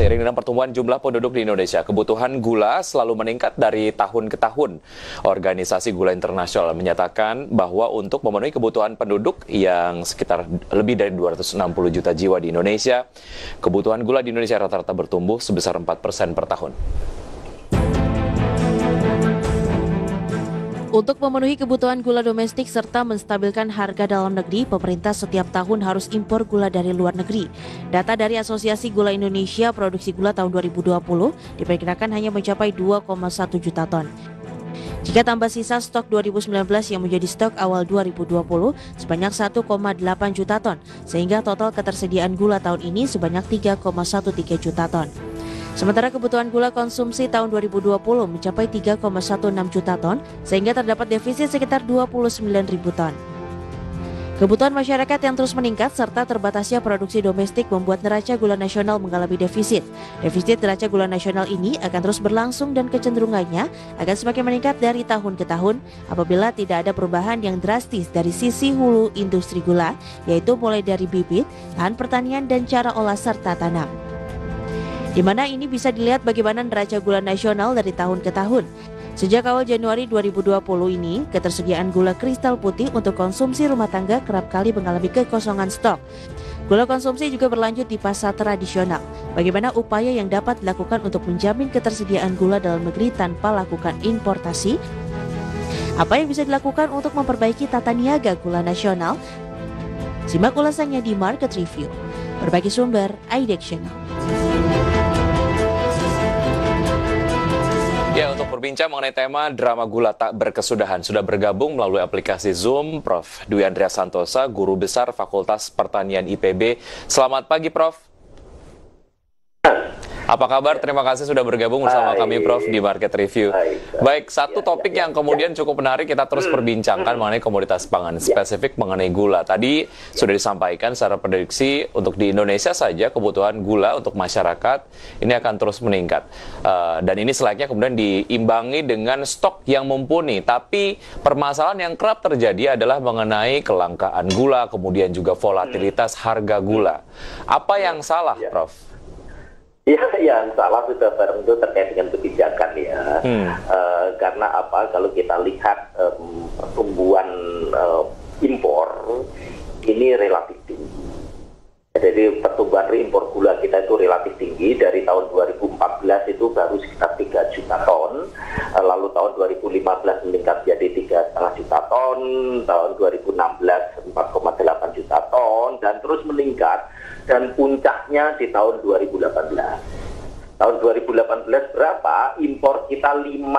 Seiring dengan pertumbuhan jumlah penduduk di Indonesia, kebutuhan gula selalu meningkat dari tahun ke tahun. Organisasi Gula Internasional menyatakan bahwa untuk memenuhi kebutuhan penduduk yang sekitar lebih dari 260 juta jiwa di Indonesia, kebutuhan gula di Indonesia rata-rata bertumbuh sebesar 4% per tahun. Untuk memenuhi kebutuhan gula domestik serta menstabilkan harga dalam negeri, pemerintah setiap tahun harus impor gula dari luar negeri. Data dari Asosiasi Gula Indonesia, produksi gula tahun 2020 diperkirakan hanya mencapai 2,1 juta ton. Jika tambah sisa stok 2019 yang menjadi stok awal 2020 sebanyak 1,8 juta ton, sehingga total ketersediaan gula tahun ini sebanyak 3,13 juta ton. Sementara kebutuhan gula konsumsi tahun 2020 mencapai 3,16 juta ton, sehingga terdapat defisit sekitar 29.000 ton. Kebutuhan masyarakat yang terus meningkat serta terbatasnya produksi domestik membuat neraca gula nasional mengalami defisit. Defisit neraca gula nasional ini akan terus berlangsung dan kecenderungannya akan semakin meningkat dari tahun ke tahun apabila tidak ada perubahan yang drastis dari sisi hulu industri gula, yaitu mulai dari bibit, lahan pertanian, dan cara olah serta tanam. Di mana ini bisa dilihat bagaimana neraca gula nasional dari tahun ke tahun. Sejak awal Januari 2020 ini, ketersediaan gula kristal putih untuk konsumsi rumah tangga kerap kali mengalami kekosongan stok. Gula konsumsi juga berlanjut di pasar tradisional. Bagaimana upaya yang dapat dilakukan untuk menjamin ketersediaan gula dalam negeri tanpa lakukan importasi? Apa yang bisa dilakukan untuk memperbaiki tata niaga gula nasional? Simak ulasannya di Market Review. Berbagi sumber, IDEX Channel. Ya, untuk berbincang mengenai tema drama gula tak berkesudahan, sudah bergabung melalui aplikasi Zoom Prof. Dwi Andrea Santosa, Guru Besar Fakultas Pertanian IPB. Selamat pagi, Prof. Apa kabar? Terima kasih sudah bergabung bersama kami, Prof, di Market Review. Baik, satu topik yang kemudian cukup menarik kita terus perbincangkan mengenai komoditas pangan, spesifik mengenai gula. Tadi sudah disampaikan secara prediksi untuk di Indonesia saja kebutuhan gula untuk masyarakat ini akan terus meningkat. Dan ini selayaknya kemudian diimbangi dengan stok yang mumpuni. Tapi permasalahan yang kerap terjadi adalah mengenai kelangkaan gula, kemudian juga volatilitas harga gula. Apa yang salah, Prof? Ya, yang salah sudah bareng itu terkait dengan kebijakan ya. Karena apa? Kalau kita lihat pertumbuhan impor ini relatif tinggi. Jadi pertumbuhan impor gula kita itu relatif tinggi. Dari tahun 2014 itu baru sekitar 3 juta ton. Lalu tahun 2015 meningkat jadi 3,5 juta ton. Tahun 2016 4,8 juta ton. Dan terus meningkat. Dan puncaknya di tahun 2018. Tahun 2018 berapa? Impor kita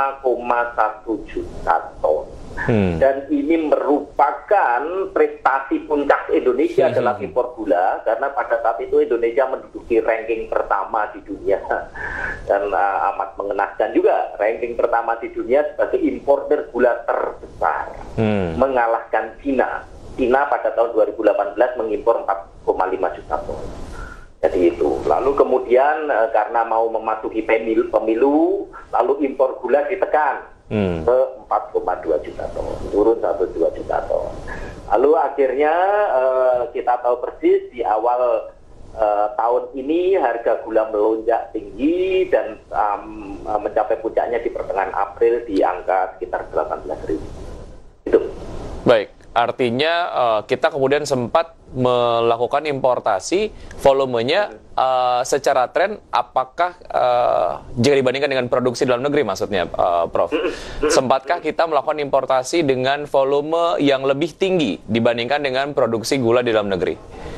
5,1 juta ton. Dan ini merupakan prestasi puncak Indonesia dalam impor gula, karena pada saat itu Indonesia menduduki ranking pertama di dunia. Dan amat mengenaskan juga, ranking pertama di dunia sebagai importer gula terbesar, mengalahkan Cina. Cina pada tahun 2018 mengimpor 4,5 juta ton. Jadi itu. Lalu kemudian karena mau mematuhi pemilu, lalu impor gula ditekan ke 4,2 juta ton, turun 1,2 juta ton. Lalu akhirnya kita tahu persis di awal tahun ini harga gula melonjak tinggi dan mencapai puncaknya di pertengahan April di angka sekitar 18.000. Itu. Baik. Artinya kita kemudian sempat melakukan importasi, volumenya secara tren apakah jika dibandingkan dengan produksi dalam negeri maksudnya, Prof? Sempatkah kita melakukan importasi dengan volume yang lebih tinggi dibandingkan dengan produksi gula di dalam negeri?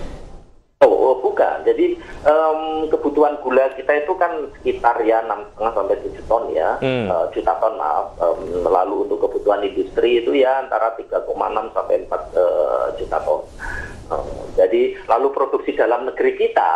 Bukan. Jadi kebutuhan gula kita itu kan sekitar ya 6,5 sampai 7 ton ya, juta ton maaf. Lalu untuk kebutuhan industri itu ya antara 3,6 sampai 4 juta ton. Jadi lalu produksi dalam negeri kita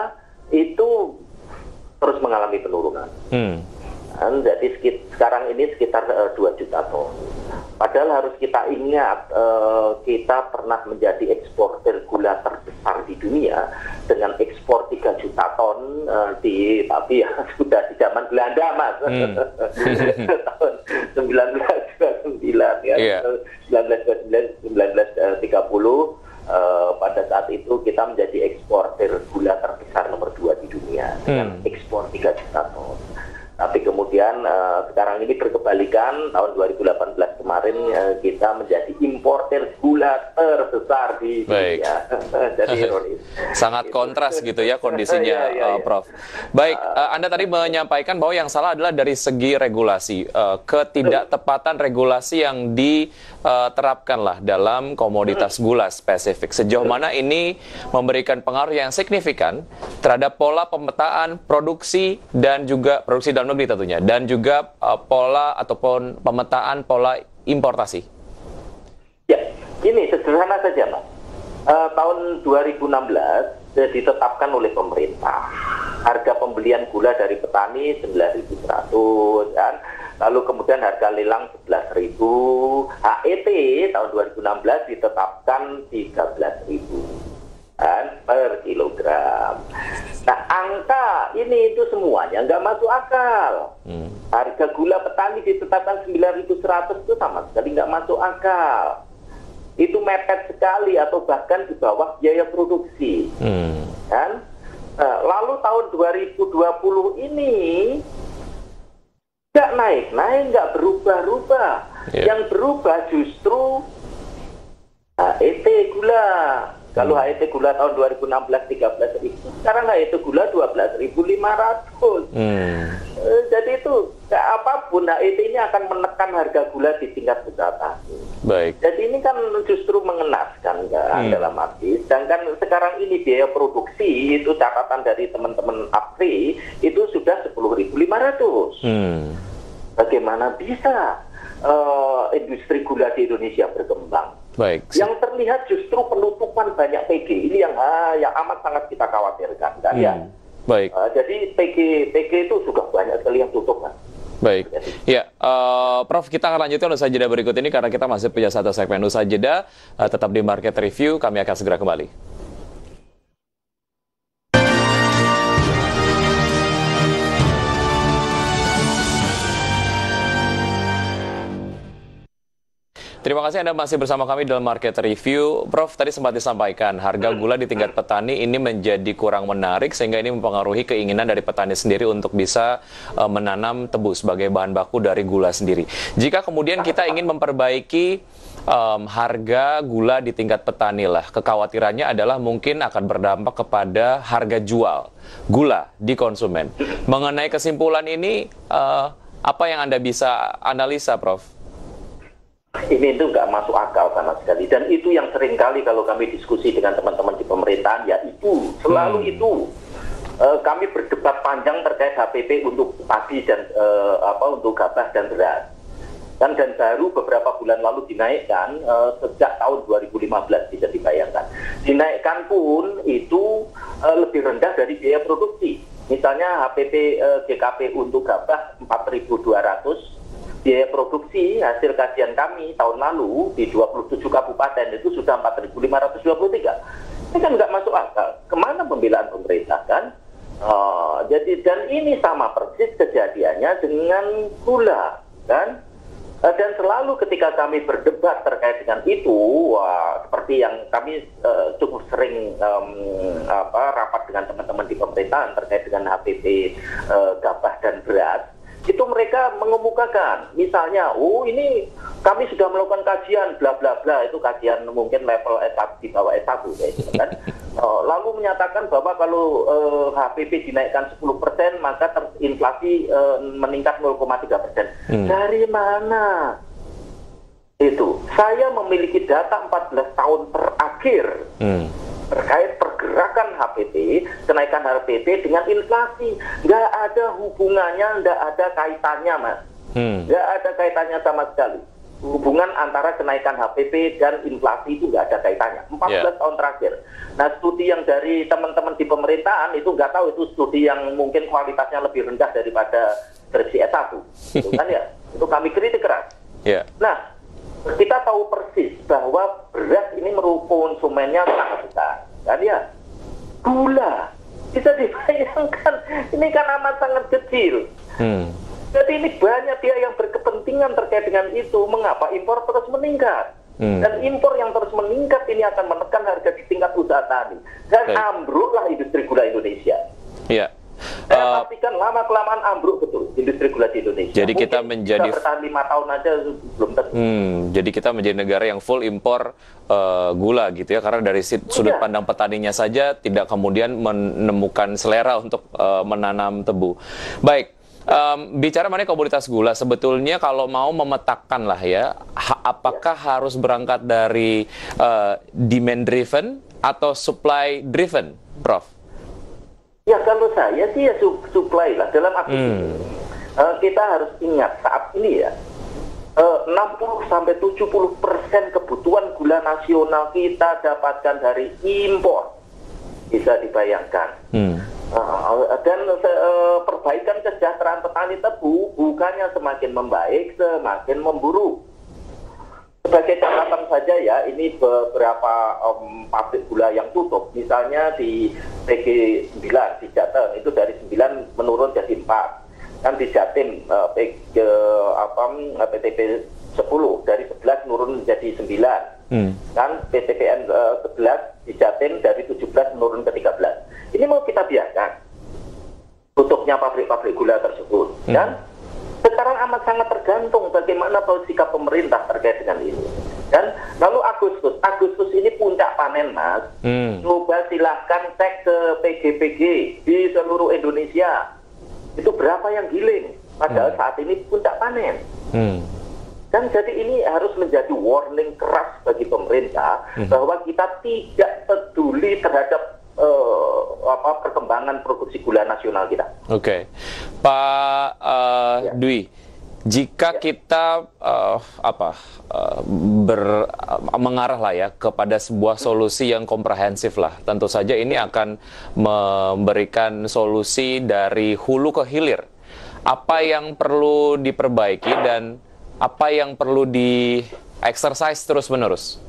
itu terus mengalami penurunan. Jadi sekarang ini sekitar 2 juta ton. Padahal harus kita ingat, kita pernah menjadi eksportir gula terbesar di dunia dengan ekspor 3 juta ton tapi ya sudah di zaman Belanda, Mas. Tahun 1929 ya. 1930 pada saat itu kita menjadi eksportir gula terbesar nomor 2 di dunia dengan ekspor Tapi kemudian sekarang ini berkebalikan, tahun 2018 kemarin kita menjadi importer gula terbesar di dunia. Jadi ironis. Sangat kontras gitu ya kondisinya, Prof. Baik, Anda tadi menyampaikan bahwa yang salah adalah dari segi regulasi, ketidaktepatan regulasi yang diterapkanlah dalam komoditas gula spesifik. Sejauh mana ini memberikan pengaruh yang signifikan terhadap pola pemetaan produksi dan juga produksi dalam negeri tentunya, dan juga pola ataupun pemetaan pola importasi. Ya, ini sederhana saja, Mas. Tahun 2016 ditetapkan oleh pemerintah harga pembelian gula dari petani 9.100 kan. Lalu kemudian harga lelang 11.000, HET tahun 2016 ditetapkan 13.000 kan per kilogram. Nah, angka ini itu semuanya nggak masuk akal. Harga gula petani ditetapkan 9.100 itu sama sekali nggak masuk akal. Itu mepet sekali atau bahkan di bawah biaya produksi. Kan? Lalu tahun 2020 ini nggak naik, nggak berubah-ubah. Yang berubah justru HET gula. Kalau HET gula tahun 2016 13.000, sekarang HET gula 12.500. Jadi itu apapun HET ini akan menekan harga gula di tingkat usaha tani. Baik. Jadi ini kan justru mengenaskan kan dalam arti. Sedangkan sekarang ini biaya produksi itu catatan dari teman-teman APRI itu sudah 10.500. Bagaimana bisa industri gula di Indonesia berkembang? Baik. Yang terlihat justru penutupan banyak PG ini yang amat sangat kita khawatirkan kan ya. Baik. Jadi PG itu sudah banyak sekali yang tutup kan. Baik. Ya, Prof, kita akan lanjutkan usaha jeda berikut ini karena kita masih punya satu segmen usaha jeda. Tetap di Market Review, kami akan segera kembali. Terima kasih Anda masih bersama kami dalam Market Review. Prof, tadi sempat disampaikan harga gula di tingkat petani ini menjadi kurang menarik sehingga ini mempengaruhi keinginan dari petani sendiri untuk bisa menanam tebu sebagai bahan baku dari gula sendiri. Jika kemudian kita ingin memperbaiki harga gula di tingkat petani lah, kekhawatirannya adalah mungkin akan berdampak kepada harga jual gula di konsumen. Mengenai kesimpulan ini, apa yang Anda bisa analisa, Prof? Ini itu nggak masuk akal sama sekali, dan itu yang sering kali kalau kami diskusi dengan teman-teman di pemerintahan, ya itu selalu itu kami berdebat panjang terkait HPP untuk padi dan untuk gabah dan beras, dan baru beberapa bulan lalu dinaikkan sejak tahun 2015 bisa dibayangkan. Dinaikkan pun itu lebih rendah dari biaya produksi. Misalnya HPP GKP untuk gabah 4.200. Biaya produksi hasil kajian kami tahun lalu di 27 kabupaten itu sudah 4.523. Ini kan nggak masuk akal. Kemana pembelaan pemerintah kan? Jadi dan ini sama persis kejadiannya dengan gula kan? Dan selalu ketika kami berdebat terkait dengan itu, seperti yang kami cukup sering rapat dengan teman-teman di pemerintahan terkait dengan HPP gabah dan beras. Itu mereka mengemukakan, misalnya, ini kami sudah melakukan kajian, bla bla bla, itu kajian mungkin level S1 di bawah S1, gitu kan. Lalu menyatakan bahwa kalau HPP dinaikkan 10%, maka inflasi meningkat 0,3%. Dari mana? Itu, saya memiliki data 14 tahun terakhir terkait pergerakan HPP, kenaikan HPP dengan inflasi. Nggak ada hubungannya, nggak ada kaitannya, Mas. Nggak ada kaitannya sama sekali. Hubungan antara kenaikan HPP dan inflasi itu nggak ada kaitannya. 14 tahun terakhir. Nah, studi yang dari teman-teman di pemerintahan itu nggak tahu, itu studi yang mungkin kualitasnya lebih rendah daripada versi S1. Itu kan ya, itu kami kritik keras. Nah, kita tahu persis bahwa beras ini merupakan konsumennya sangat besar, kan ya? Gula, bisa dibayangkan, ini kan amat sangat kecil. Jadi ini banyak pihak yang berkepentingan terkait dengan itu. Mengapa impor terus meningkat? Dan impor yang terus meningkat ini akan menekan harga di tingkat usaha tani. Dan ambruklah industri gula Indonesia. Iya. Saya pastikan lama-kelamaan ambruk betul industri gula di Indonesia. Jadi kita menjadi bertahan 5 tahun aja belum tentu. Jadi kita menjadi negara yang full impor gula gitu ya, karena dari sudut pandang petaninya saja tidak kemudian menemukan selera untuk menanam tebu. Baik. Bicara mengenai komoditas gula, sebetulnya kalau mau memetakan lah ya, apakah harus berangkat dari demand driven atau supply driven, Prof? Ya kalau saya sih ya supply lah dalam arti ini. Kita harus ingat saat ini ya 60-70% kebutuhan gula nasional kita dapatkan dari impor, bisa dibayangkan. Dan perbaikan kesejahteraan petani tebu bukannya semakin membaik, semakin memburuk. Sebagai catatan saja ya, ini beberapa pabrik gula yang tutup, misalnya di PG 9 di Jateng itu dari 9 menurun jadi 4, kan di Jatim PTP 10 dari 11 menurun menjadi 9, kan PTPN 11 di Jatim dari 17 menurun ke 13. Ini mau kita biarkan tutupnya pabrik-pabrik gula tersebut, dan sekarang amat sangat tergantung bagaimana sikap pemerintah terkait dengan ini. Dan lalu Agustus ini puncak panen, Mas. Coba silahkan cek ke PG-PG di seluruh Indonesia. Itu berapa yang giling? Padahal saat ini puncak panen. Dan jadi ini harus menjadi warning keras bagi pemerintah bahwa kita tidak peduli terhadap perkembangan produksi gula nasional kita. Oke. Pak Dwi, jika kita mengarah lah ya kepada sebuah solusi yang komprehensif lah, tentu saja ini akan memberikan solusi dari hulu ke hilir. Apa yang perlu diperbaiki dan apa yang perlu di-exercise terus-menerus?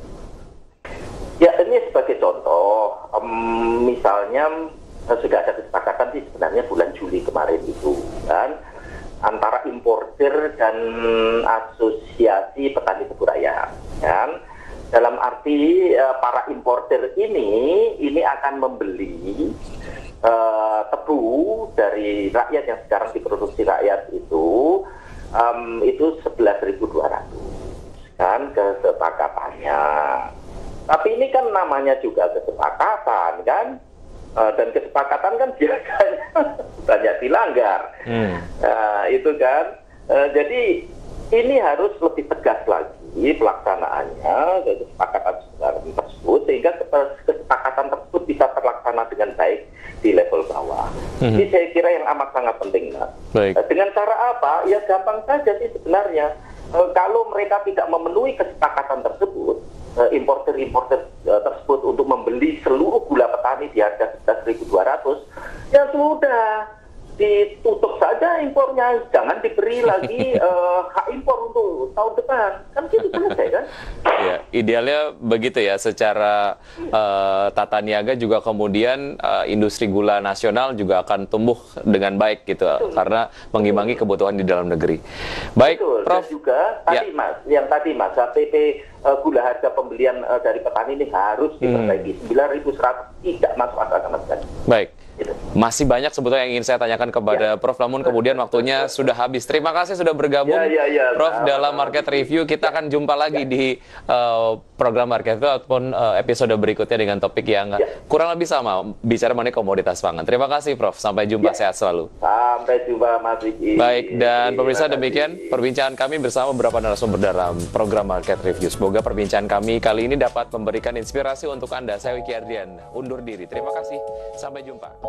Ya, ini sebagai contoh, misalnya sudah ada kesepakatan sih sebenarnya bulan Juli kemarin itu, kan, antara importer dan asosiasi petani tebu rakyat, kan. Dalam arti para importer ini akan membeli tebu dari rakyat yang sekarang diproduksi rakyat itu 11.200, kan, kesepakatannya. Tapi ini kan namanya juga kesepakatan, kan, dan kesepakatan kan biasanya banyak dilanggar, itu kan. Jadi ini harus lebih tegas lagi pelaksanaannya kesepakatan tersebut sehingga kesepakatan tersebut bisa terlaksana dengan baik di level bawah. Ini saya kira yang amat sangat penting, Mas. Dengan cara apa? Ya gampang saja sih sebenarnya. Kalau mereka tidak memenuhi kesepakatan tersebut, importer-importer tersebut untuk membeli seluruh gula petani di harga 11.200, ya sudah ditutup saja impornya, jangan diberi lagi hak impor untuk tahun depan, kan gitu selesai kan? Ya, idealnya begitu ya, secara tata niaga juga kemudian industri gula nasional juga akan tumbuh dengan baik gitu, karena mengimbangi kebutuhan di dalam negeri. Baik, betul. Prof. Dan juga tadi Mas, PP gula harga pembelian dari petani ini harus diperbaiki. 9.100 tidak masuk akal sama sekali. Baik. Masih banyak sebetulnya yang ingin saya tanyakan kepada Prof, namun kemudian waktunya sudah habis. Terima kasih sudah bergabung, Prof, dalam Market Review. Kita akan jumpa lagi di program Market Review ataupun episode berikutnya dengan topik yang kurang lebih sama, bicara mengenai komoditas pangan. Terima kasih, Prof. Sampai jumpa, sehat selalu. Sampai jumpa, Mas Riki. Baik, dan pemirsa, demikian perbincangan kami bersama beberapa narasumber dalam program Market Review. Semoga perbincangan kami kali ini dapat memberikan inspirasi untuk Anda. Saya Wiki Ardian, undur diri. Terima kasih, sampai jumpa.